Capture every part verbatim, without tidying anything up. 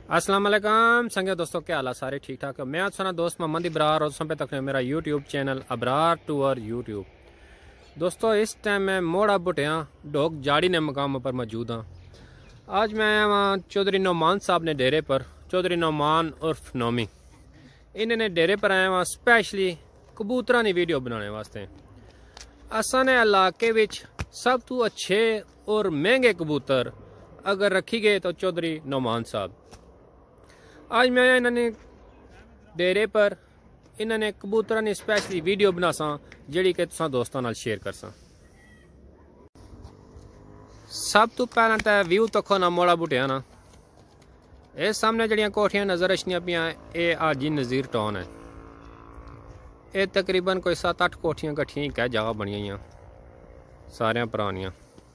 अस्सलाम वालेकुम संगे दोस्तों, क्या हाल है? सारे ठीक ठाक है। मैं आज सुना दोस्त मोहम्मद इब्रार और पे तक मेरा YouTube channel Abrar tour YouTube. दोस्तों इस टाइम मैं मोड़ा बुटिया डोक जाड़ी ने मकाम पर मौजूद हाँ। आज मैं आया वहाँ चौधरी नौमान साहब ने डेरे पर। चौधरी नौमान उर्फ नौमी इन्होंने डेरे पर आया वहाँ स्पेशली कबूतरा की वीडियो बनाने वास्ते। असा ने इलाके विच सब तो अच्छे और महंगे कबूतर अगर रखी गए तो चौधरी नौमान साहब। आज मैं इन्होंने डेरे पर इन्होंने कबूतरा ने स्पेशली वीडियो बना सा जी कि तुसा दोस्तों नाल शेयर कर सा। सब तो पहला तो व्यू तको ना मोड़ा बुटिया ना ये सामने जड़ियाँ कोठियाँ नज़र अचनिया पियाँ ये हाजी नज़ीर टाउन है। ये तकरीबन कोई सत्त अठ कोठियाँ कट्ठियाँ ही कह जगह बनिया सारियां पुरानियां।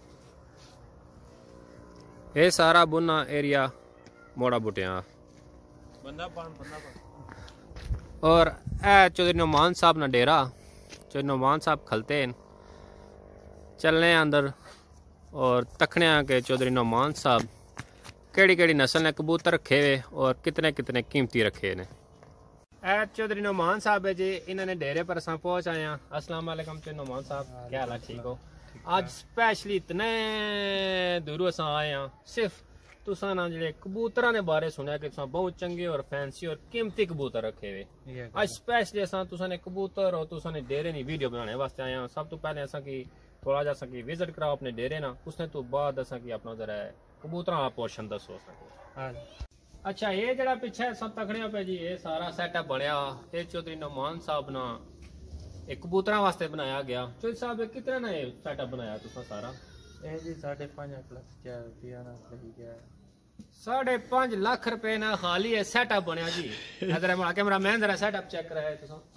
ये सारा बुना एरिया मोड़ा बुटिया बंदा पान, बंदा पान। और ए चौधरी नौमान साहब ना डेरा। चौधरी नौमान साहब खलते हैं चलने अंदर और तखने के चौधरी नौमान साहब केड़ी केड़ी नस्ल ने कबूतर रखे हुए और कितने कितने कीमती रखे ने। ए चौधरी नौमान साहब है जी, इन्होंने डेरे पर असा पहुंच आए हैं। अस्सलाम वालेकुम चौधरी नौमान साहब, क्या हाल है? ठीक हो? आज स्पेशली इतने दूरों असा आए हैं सिर्फ तुसा ना जे कबूतरा ने बारे सुनया कि तुसा बहुत चंगे और फैंसी और कीमती कबूतर रखे हुए। आज स्पेशली असा तुसा ने कबूतर और तुसा ने डेरे नी वीडियो बनाने वास्ते आए हैं। सब तो पहले असा की थोड़ा जा सा की विजिट कराओ अपने डेरे ना, उसने तो बाद असा की अपना जरा कबूतरा वाला पोर्शन दसो। अच्छा ये जरा पिछे सब तकड़िया पे जी ये सारा सेटअप बनया ये चौधरी नौमान साहब ना एक कबूतरा वास्ते बनाया गया। चौधरी साहब कितना ना ये सेटअप बनाया तुसा सारा? ए जी साढ़े पाँच लाख क्या रुपया ना सही गया। साढ़े पाँच लाख रुपए ना खाली है सेटअप बनया जी। इधर मेरा कैमरा मैन जरा सेटअप चेक करा है तुसा।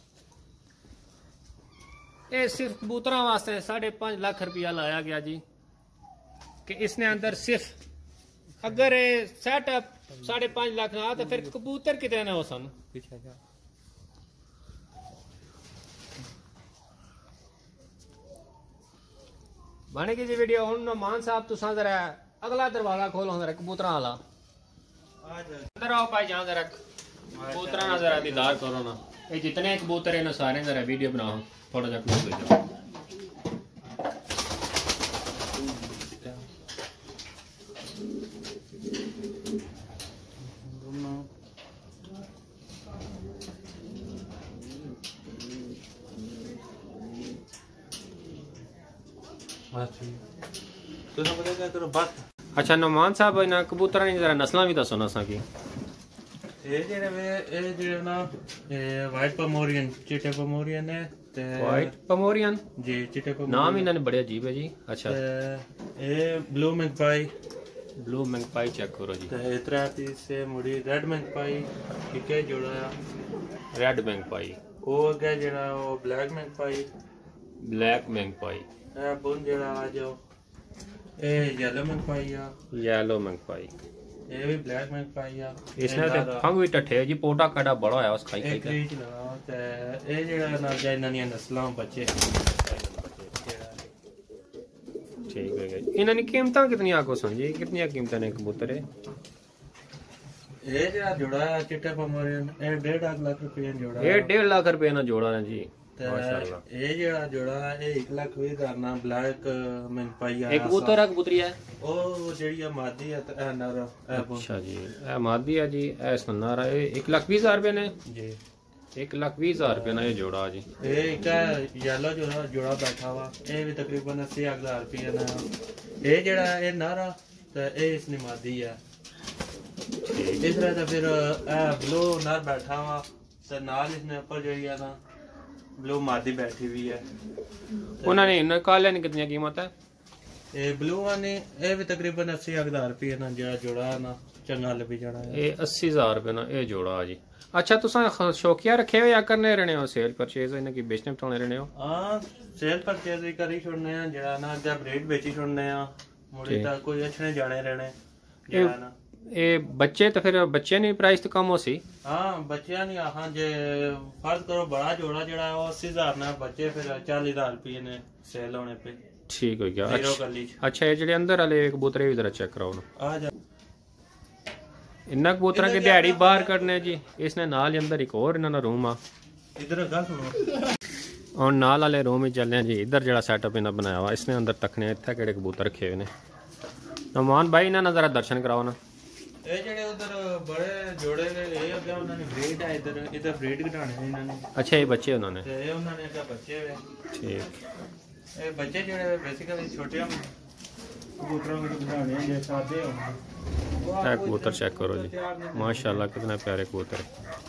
ये सिर्फ कबूतरा वास्ते साढ़े पाँच लाख रुपया लाया गया जी कि इसने अंदर सिर्फ अगर सेटअप साढ़े पाँच लाख ना तो फिर कबूतर कितने ना हो सन पीछे जा। बनेगी जी वीडियो। हूं नौमान साहब तुसा जरा अगला दरवाजा खोलो जरा कबूतरा वाला। अंदर आओ भाई जहाँ जरा कबूतरा ना जरा दीदार करो ना। ये जितने कबूतर है ना सारे जरा वीडियो बनाओ थोड़ा जा क्लोज हो जाओ। अच्छा नौमान साहब ना कबूतर जरा नस्ल भी दसो ना की। ये जेड़े वे ए जेड़े ना ए वाइट पमोरियन चिट्टे पमोरियन है ते वाइट पमोरियन जी चिट्टे पमोरियन नाम ही इन्होंने बड़े अजीब है जी। अच्छा ए blue magpie blue magpie check करो जी। ते इतरा पीस से मुड़ी रेड मैगपाई ठीक है जोड़ा रेड मैगपाई ओ अगे जेड़ा ओ ब्लैक मैगपाई ब्लैक मैगपाई ए बुन जेड़ा आ जाओ ए येलो मैगपाई आ येलो मैगपाई ये भी ब्लैक मैगपाई आ। इसने ते फंग भी टठे जी पोटा काड़ा बड़ा होया उस खाई खाई एक रीच लगाओ ते ए जेड़ा ना जाय ननिया नस्लां बच्चे ठीक है जी। इन्हां दी कीमतां कितनी आखो सन जी? कितनी कीमतां ने कबूतर है? ये जेड़ा जोड़ा है चिट्टे पमोरियन ए डेढ़ लाख रुपए जोड़ा ये डेढ़ लाख रुपए ना जोड़ा है जी। माशाल्लाह ये जेड़ा जोड़ा है ये एक लाख भी करना ब्लैक मैगपाई आ। एक कबूतर है कबूतरी है ओ जेड़ी मादी है ए नर। अच्छा जी ए मादी है जी ए सन्नारा है। एक लाख बीस हजार रुपए ने जी एक लाख बीस हजार रुपए ना ये जोड़ा जी। ये क्या येलो जोड़ा जोड़ा बैठा हुआ ये भी तकरीबन अस्सी हजार रुपये ना। ये जेड़ा ये नर तो ये इसने मादी है। इस तरह तो फिर ए ब्लू नर बैठा हुआ तो नाल इसने ऊपर जेड़ी है ना ब्लू मादी बैठी हुई है। उन्होंने इन काले ने कितनी कीमत है? ये ब्लू वाले ये भी तकरीबन अस्सी हजार रुपये ना जेड़ा जोड़ा है ना चंगा लभी जाना है। ये अस्सी हजार रुपये ना ये जोड़ा जी। अच्छा तुसा शौकिया रखे हो या करने रहने हो सेल परचेज इनकी बेचने बचाने रहने हो? हां सेल परचेज ही करी छोड़ने हैं जेड़ा ना जब रेट बेची छोड़ने हैं मुड़ी तक कोई अच्छे जाने रहने जेड़ा ना ये बच्चे तो फिर बच्चे नहीं प्राइस तो कम हो सी। हाँ बच्चे नहीं हाँ जे फर्ज करो बड़ा जोड़ा जड़ा है वो अस्सी हजार ना बच्चे फिर चालीस हजार रुपये ने सेल होने पे ठीक हो गया। अच्छा, अच्छा ये जो अंदर वाले कबूतर भी जरा चेक कराओ ना। आ जा इन्ना कबूतर की दिहाड़ी बाहर करने जी। इसने नाल ही अंदर एक और इन्होंने रूम आ इधर गल सुनो और नाल वाले रूम ही चलने जी। इधर जरा सेटअप इन्हें बनाया हुआ इसने अंदर तकने इतने केड़े कबूतर रखे हुए ने। नमान भाई इन्हें जरा दर्शन कराओ ना। ये जेडे उधर बड़े जोड़े ये अगे उन्होंने ब्रीड है इधर इधर ब्रीड घटाने हैं इन्होंने। अच्छा ये बच्चे उन्होंने ते ये उन्होंने अगे बच्चे हुए ठीक। ये बच्चे जेडे बेसिकली छोटे हम कबूतरों को घटाने हैं ये सादे होंगे। ए कबूतर चेक करो जी माशाल्लाह कितने प्यारे कबूतर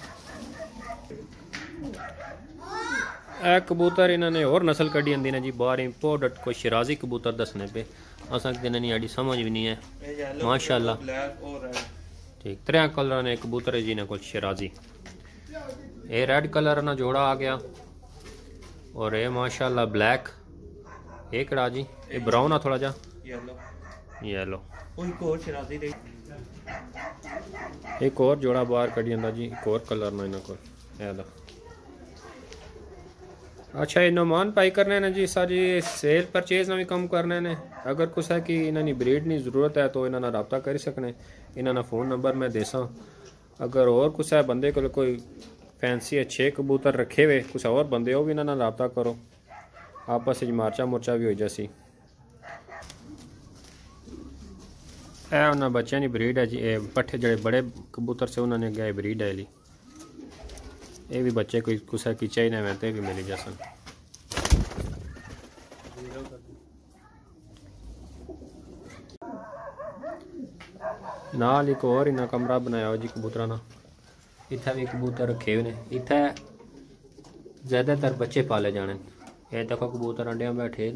ए कबूतर इन्होंने और नस्ल कड़ी आंदी ने जी बाहर इंपोर्टेड कोई शिराजी कबूतर दसने पे असा दिन नहीं आड़ी समझ भी नहीं है माशाल्लाह। ठीक त्रै कलर ने कबूतर है जी ने कुछ शिराजी। ये रेड कलर ना जोड़ा आ गया और ये माशाल्लाह ब्लैक। ये कड़ा जी ये ब्राउन आ थोड़ा जा येलो येलो। एक और शिराजी दे एक और जोड़ा बाहर कड़ी आंदा जी एक और कलर ना इन्हां कोल ये लो। अच्छा ये नुमान पाई करने ने जी सारी सेल परचेज ना भी कम करने ने। अगर कुछ है कि इन्होंने ब्रीड की जरूरत है तो इन्होंने रब्ता कर सकने। इन्होंने फोन नंबर मैं देसा। अगर और कुछ है बंदे को कोई फैंसी अच्छे कबूतर रखे हुए कुछ और बंदे हो भी इन्होंने रब्ता करो आपस में मार्चा मुर्चा भी हो जासी। ए उन्होंने बच्चों की ब्रीड है जी। ए पट्ठे जड़े बड़े कबूतर से उन्होंने गए ब्रीड है ली। ये भी बच्चे कोई कुछ की चाहिए वैसे भी मिली जैसन। नाल एक और इन्ना कमरा बनाया हो जी कबूतर ना। इत्थे भी कबूतर रखे हुए ने। इत्थे ज्यादातर बच्चे पाले जाने। ये देखो कबूतर अंडिया बैठे।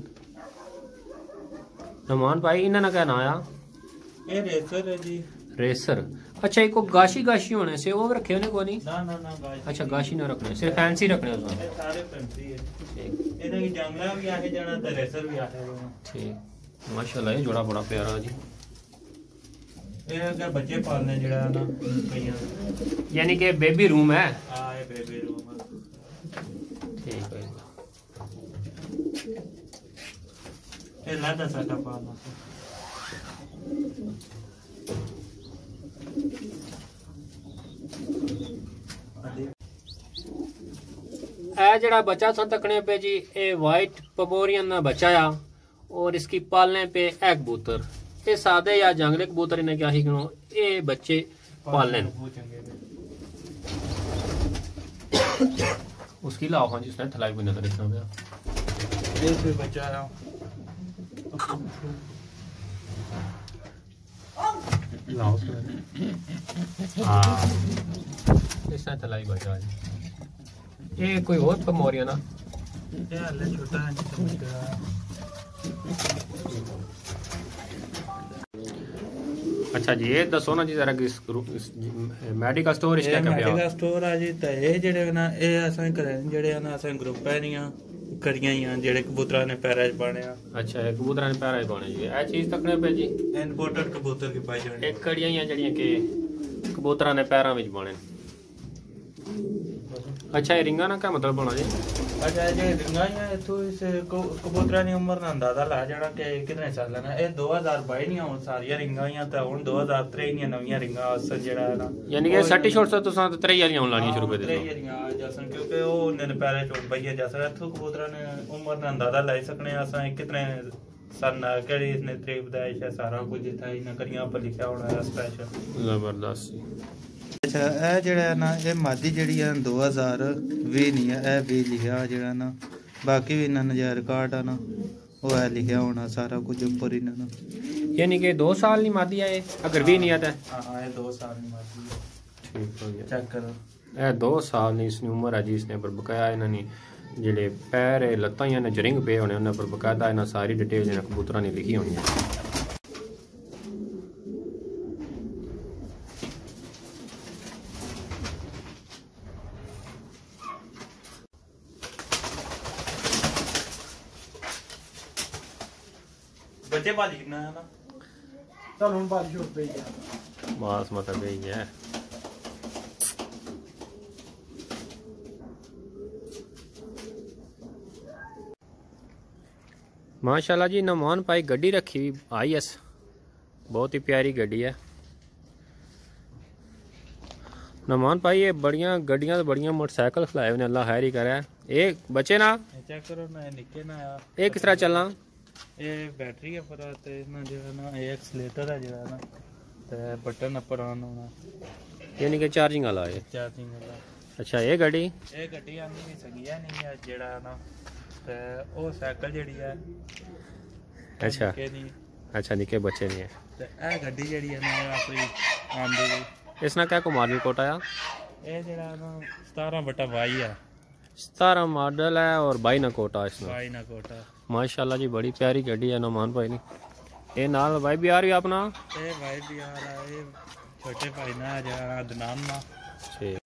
नमान भाई इन्होंने क्या ना आया ये रेसर है जी रेसर। अच्छा एक गाशी गाशी होने से वो रखे होने को नहीं ना ना ना गाशी। अच्छा गाशी ना रखने सिर्फ फैंसी रखने उसमें ये सारे फैंसी है। ठीक इन्हें की जंगला भी आके जाना ते रेसर भी आके जाना। ठीक माशाल्लाह ये जोड़ा बड़ा प्यारा जी। ये अगर बच्चे पालने जड़ा ना कईयां यानी कि बेबी रूम है। हां ये बेबी रूम ठीक है। ये लादा साटा पालना ए जड़ा बच्चा सा तकने पे जी ये वाइट पबोरियन ना बच्चा आ और इसकी पालने पे ए कबूतर ये सादे या जंगले कबूतर इन्हें क्या ही कहो ये बच्चे पालने उसकी लाओ हाँ जिसने थलाई भी नजर इसमें ये भी बच्चा है लाओ हाँ इसने थलाई बचा है। ये कोई और पमोरिया ना ये हल्ले छोटा है नहीं समझता। अच्छा जी ये दसो ना जी जरा इस मेडिकल स्टोर इस क्या क्या मेडिकल स्टोर आ जी ते ये जेडे ना ये असां करे जेडे ना असां ग्रुप है नहीं कड़ियां ही जेडे कबूतरा ने पैरा च पाने। अच्छा कबूतरा ने पैरा च पाने जी ए चीज तकने पे जी इंपोर्टेड कबूतर की पाई जानी एक कड़ियां ही जड़ियां के कबूतरा ने पैरा विच पाने। अच्छा ये रिंगा ना क्या मतलब बना जी। अच्छा जे रिंगा ही इथों इस कबूतरा दी उम्र ना अंदाजा ला जाना कि कितने साल ना ये दो हज़ार बाईस नहीं हुन सारियां रिंगा ही ते हुन दो हज़ार तेईस नी नवीं रिंगा असल जेड़ा है ना यानी कि सट्टी छोड़ से तुसां तेईस वाली आउन लानी शुरू कर दे तेईस रिंगा जसन क्योंकि वो ने पैरे छोड़ भैया जैसा इथों कबूतरा ने उम्र ना अंदाजा लाई सकने असां कितने सन केड़ी इसने तरीब दा है सारा कुछ इथा इन करियां पर लिखा होना है स्पेशल जबरदस्त। अच्छा ए जेड़ा ना ये मादी जेड़ी है दो हज़ार बीस नहीं है ए भी लिखा जेड़ा ना बाकी भी इन्ना नजर रिकॉर्ड है ना वो है लिखा होना सारा कुछ ऊपर इन्ना ना यानी कि दो साल नहीं मादी है अगर भी नहीं आता है। हां ये दो साल नहीं मादी है। ठीक हो गया चेक करो ए दो साल नहीं इसकी उम्र है जी। इसने पर बकाया इन्होंने जेडे पैर लत्तां या जरिंग पे होने उन्हें पर बकायदा इन्हें सारी डिटेल जिन्हें कबूतरा ने लिखी होनी है। बच्चे बाली कितना है ना चल हुन बाली छोड़ पे गया बस मतलब यही है। माशाल्लाह जी नमान पाई गड्डी रखी हुई आई एस बहुत ही प्यारी गड्डी है। नमान भाई ये बढ़िया गड्डियां तो बढ़िया मोटरसाइकिल खिलाए हुए ने, अल्लाह खैर ही करे। ये बच्चे ना चेक करो ना, निके ना आ ये किस तरह चलना? ये बैटरी है पर ते ना जो है ना ये एक्सीलेटर है जो है ना ते बटन अपर ऑन होना, यानी कि चार्जिंग वाला है। चार्जिंग वाला। अच्छा ये गड्डी ये गड्डी आंदी नहीं सकी है नहीं है जेड़ा ना ते ओ साइकिल जेड़ी है। अच्छा निक्के दी अच्छा निके बच्चे नहीं है। ते ए गड्डी जेड़ी है ना अपनी आंदी दी इसना क्या को मॉडल कोट आया? ये जेड़ा ना सतारह बटा बाई है, सतारह मॉडल है और बाई ना कोटा इसमें। बाई ना कोटा। माशाल्लाह जी बड़ी प्यारी गड्डी है नमान भाई ने। ये नाल भाई भी आ रही है अपना? ये भाई भी आ रहा है, छोटे भाई ना जरा अदनान ना। ठीक।